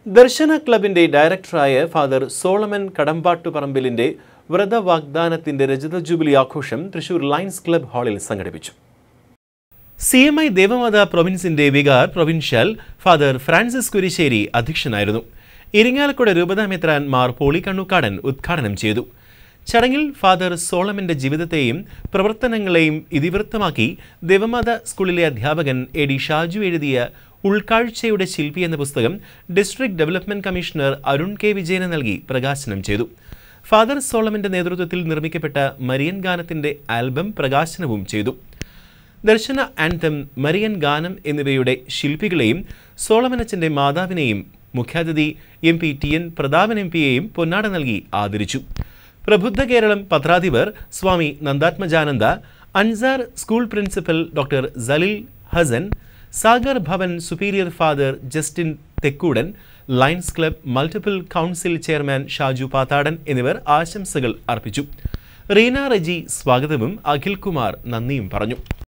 ദർശന ക്ലബിന്റെ ഡയറക്ടറായ father Solomon കടമ്പാട്ടുപറമ്പിലിന്റെ വ്രതവാഗ്ദാനത്തിന്റെ രജത ജൂബിലി ആഘോഷം തൃശൂർ ലയൺസ് ക്ലബ് ഹാളിൽ സംഘടിപ്പിച്ചു. CMI ദേവമാത പ്രൊവിൻസിന്റെ vicar provincial father Francis Kurisseri അധ്യക്ഷനായിരുന്നു. ഇരിങ്ങാലക്കുട രൂപതാമെത്രാൻ മാർ പോളി കണ്ണൂക്കാടൻ ഉദ്ഘാടനം ചെയ്തു. ചടങ്ങിൽ ഫാദർ സോളമന്റെ ജീവിതത്തെയും പ്രവർത്തനങ്ങളെയും ഇതിവൃത്തമാക്കി ദേവമാത സ്കൂളിലെ അധ്യാപകൻ AD ഷാജു എഴുതിയ ഉൾക്കാഴ്ചയുടെ ശില്പി എന്ന പുസ്തകം district development commissioner Arun K. വിജയന് നൽകി പ്രകാശനം ചെയ്തു. ഫാദർ സോളമന്റെ നേതൃത്വത്തിൽ നിർമ്മിക്കപ്പെട്ട മരിയൻ ഗാനത്തിന്റെ ആൽബം പ്രകാശനവും ചെയ്തു. ദർശന ആൻതം, മരിയൻ ഗാനം എന്നിവയുടെ ശില്പികളെയും സോളമനച്ചന്റെ മാതാവിനെയും മുഖ്യാതിഥി MP TN പ്രതാപൻ MPയെയും പൊന്നാട നൽകി ആദരിച്ചു. പ്രബുദ്ധ കേരളം പത്രാധിപർ Swami Nandatmajananda, Ansar school principal doctor Salil Hasan, Sagar Bhavan superior father Justin Thekkudan, Lions club multiple council chairman Shaju Pathadan എന്നിവർ ആശംസകൾ അർപ്പിച്ചു. റീന റജി സ്വാഗതവും അഖിൽ കുമാർ നന്ദിയും പറഞ്ഞു.